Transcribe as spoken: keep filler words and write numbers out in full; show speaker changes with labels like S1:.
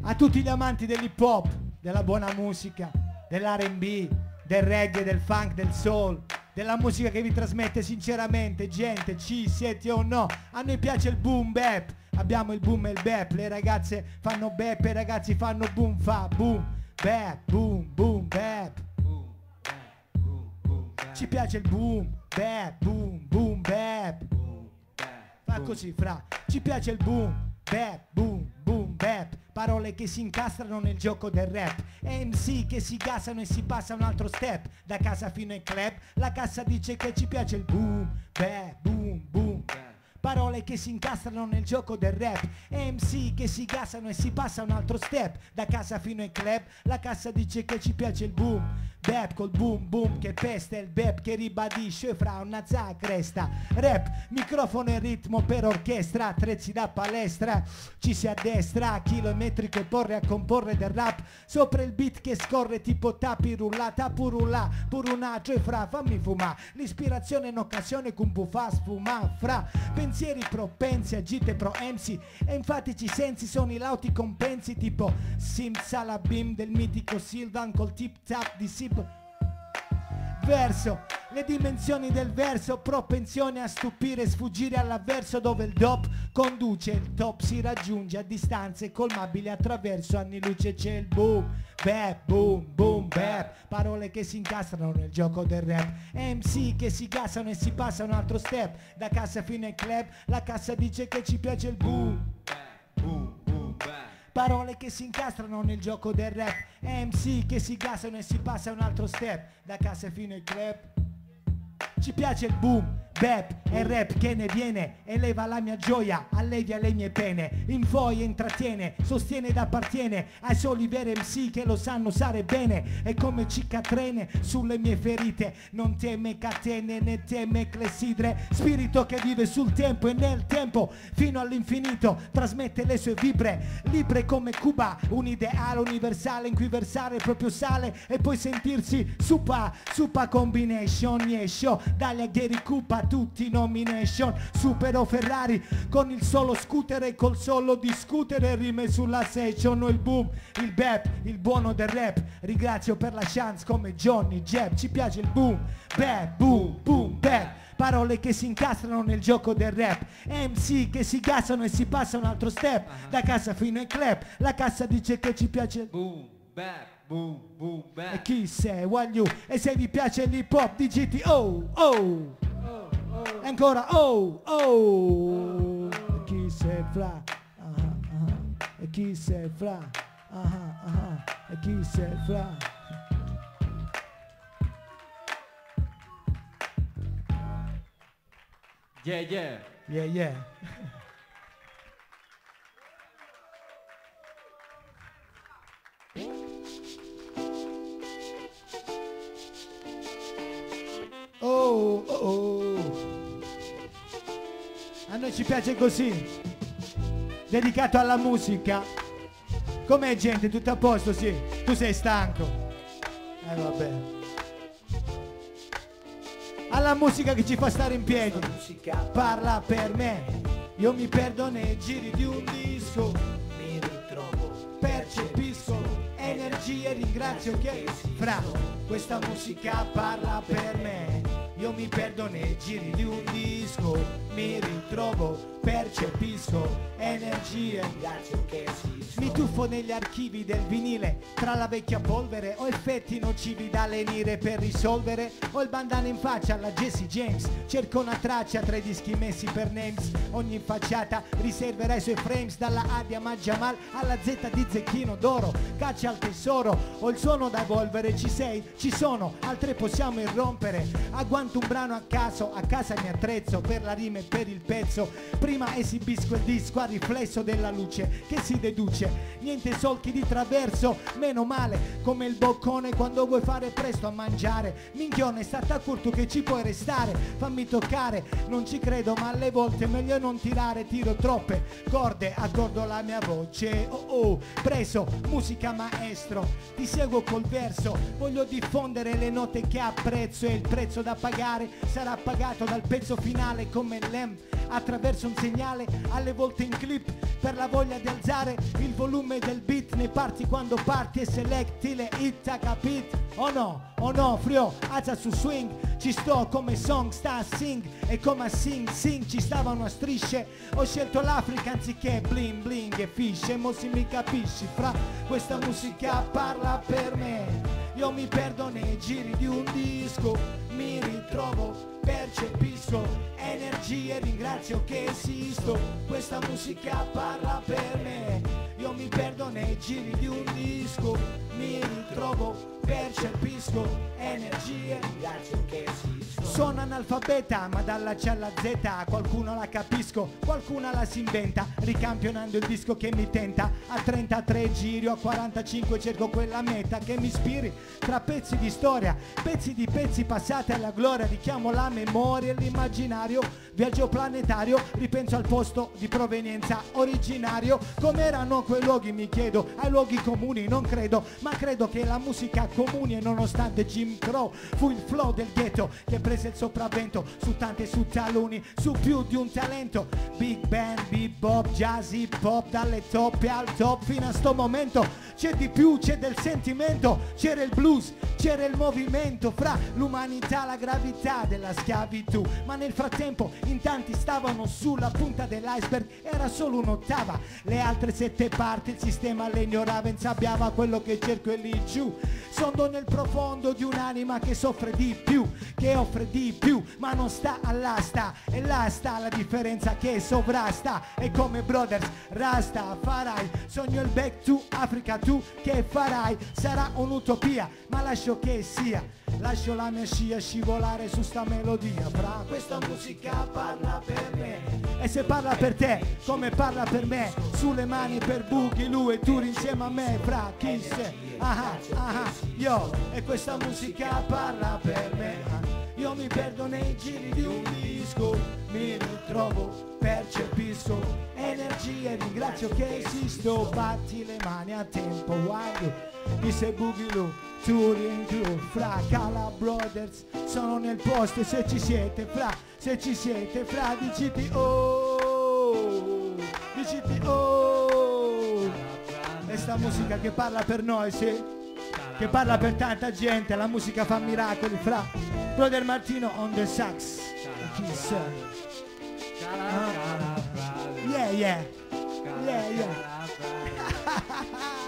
S1: A tutti gli amanti dell'hip hop, della buona musica, dell'R and B, del reggae, del funk, del soul, della musica che vi trasmette sinceramente, gente, ci siete o no? A noi piace il boom bap, abbiamo il boom e il bap, le ragazze fanno bap e i ragazzi fanno boom, fa boom, bap, boom, boom, bap. Ci piace il boom, bap, boom, boom, bap. Fa così, fra. Ci piace il boom, bap, boom, boom, bap. Parole che si incastrano nel gioco del rap. M C che si gasano e si passa un altro step. Da casa fino ai club, la cassa dice che ci piace il boom, bap, boom, boom. Parole che si incastrano nel gioco del rap. M C che si gasano e si passa un altro step. Da casa fino ai club, la cassa dice che ci piace il boom, bap col boom boom che pesta, il bap che ribadisce fra una zacresta. Rap, microfono e ritmo per orchestra, attrezzi da palestra, ci si addestra, chilometri che porre a comporre del rap, sopra il beat che scorre tipo tapirulla, tapurulla, purunaggio e fra, fammi fumà, l'ispirazione in occasione con bufa sfuma, fra, pensieri propensi, agite pro M C, e infatti ci sensi sono i lauti compensi tipo Simsalabim del mitico Silvan col tip tap di Sib. Verso, le dimensioni del verso, propensione a stupire, sfuggire all'avverso dove il dop conduce, il top si raggiunge a distanze colmabili attraverso anni luce, c'è il boom, bap, boom, boom, bap, parole che si incastrano nel gioco del rap, M C che si gasano e si passa un altro step, da casa fino ai club, la cassa dice che ci piace il boom, boom, boom, bap. Parole che si incastrano nel gioco del rap, M C che si gasano e si passa un altro step, da casa fino ai club. Ci piace il boom, bap e rap che ne viene, eleva la mia gioia, allevia le mie pene, infoia, intrattiene, sostiene ed appartiene ai soli veri M C che lo sanno usare bene, e come cicatrene sulle mie ferite, non teme catene né teme clessidre, spirito che vive sul tempo e nel tempo, fino all'infinito, trasmette le sue vibre, libre come Cuba, un ideale universale in cui versare proprio sale e poi sentirsi supa, supa combination, yeah, show, dagli a Gary Cupa tutti nomination, supero Ferrari con il solo scooter e col solo discutere, rime sulla session, il boom, il bap, il buono del rap, ringrazio per la chance come Johnny Jab, ci piace il boom, bap, boom, boom, bap, parole che si incastrano nel gioco del rap, M C che si gasano e si passa un altro step, da casa fino ai club, la cassa dice che ci piace il boom, bap, boom, boom, bap. E chi sei, Wagyu, e se vi piace l'hip hop digiti oh, oh, oh, oh. E ancora oh, oh, e chi sei fra, uh-huh, uh-huh. E chi sei fra, uh-huh, uh-huh. E chi sei fra.
S2: Yeah, yeah.
S1: Yeah, yeah. Oh, oh, oh. A noi ci piace così, dedicato alla musica. Com'è, gente? Tutto a posto? Sì. Tu sei stanco? Eh vabbè. Alla musica che ci fa stare in piedi. La musica parla per me. Io mi perdo nei giri di un disco, mi ritrovo, percepisco energie, ringrazio che fra questa musica parla per me. Io mi perdo nei giri di un disco, mi ritrovo, percepisco energie, ringrazio che esisto. Mi tuffo negli archivi del vinile, tra la vecchia polvere o effetti nocivi da lenire per risolvere, ho il bandana in faccia alla Jesse James, cerco una traccia tra i dischi messi per names, ogni facciata riserverà i suoi frames, dalla A di Ahmad Jamal alla Z di Zecchino d'Oro, caccia al tesoro, ho il suono da evolvere, ci sei, ci sono, altre possiamo irrompere, agguanto un brano a caso, a casa mi attrezzo per la rima e per il pezzo, prima esibisco il disco a riflesso della luce che si deduce, niente solchi di traverso, meno male, come il boccone quando vuoi fare presto a mangiare, minchione stata curto che ci puoi restare, fammi toccare, non ci credo ma alle volte meglio non tirare, tiro troppe corde, accordo la mia voce, oh oh, preso, musica maestro, ti seguo col verso, voglio diffondere le note che apprezzo e il prezzo da pagare sarà pagato dal pezzo finale come l'M attraverso un segnale, alle volte in clip, per la voglia di alzare il volume del beat nei parti quando parti e selecti le hit, ha capito? Oh no, oh no, frio, alza su swing, ci sto come song sta a sing, e come a sing sing ci stavano a strisce, ho scelto l'Africa anziché bling bling e fish, e mo si mi capisci, fra questa musica parla per me, io mi perdo nei giri di un disco, mi ritrovo, percepisco energie, ringrazio che esisto, questa musica parla per me, io mi perdo nei giri di un disco, mi ritrovo, percepisco energie, ringrazio che esisto. Sono analfabeta ma dalla C alla Z qualcuno la capisco, qualcuna la si inventa, ricampionando il disco che mi tenta, a trentatré giri o a quarantacinque cerco quella meta che mi ispiri, tra pezzi di storia, pezzi di pezzi passati alla gloria, richiamo la memoria e l'immaginario, viaggio planetario, ripenso al posto di provenienza originario, com'erano quei luoghi mi chiedo, ai luoghi comuni non credo, ma credo che la musica comuni e nonostante Jim Crow fu il flow del ghetto che prese il sopravvento su tante su taluni, su più di un talento, big band, bebop, jazz, hip hop, dalle top al top fino a sto momento, c'è di più, c'è del sentimento, c'era il blues, c'era il movimento fra l'umanità, la gravità della schiavitù, ma nel frattempo in tanti stavano sulla punta dell'iceberg, era solo un'ottava, le altre sette parti il sistema le ignorava, insabbiava quello che cerco è lì giù, sondo nel profondo di un'anima che soffre di più, che offre di più, ma non sta all'asta, e là sta la differenza che sovrasta, e come brothers rasta farai, sogno il back to Africa, tu che farai, sarà un'utopia, ma lascio che sia, lascio la mia scia scivolare su sta melodia, fra questa musica parla per me, e se parla per te come parla per me, sulle mani per Boogaloo e tour insieme a me, fra chi sei, ah ah io, e questa musica parla per me, io mi perdo nei giri di un disco, mi ritrovo, percepisco energie, ringrazio che esisto, batti le mani a tempo, guardo, mi sei Boogaloo, touring crew, fra Cala Brothers, sono nel posto, se ci siete, fra, se ci siete, fra, diciti oh, diciti oh, e sta musica che parla per noi, sì, che parla per tanta gente, la musica fa miracoli, fra, Brother Martino on the sax, Kiss, ah, yeah yeah, yeah yeah.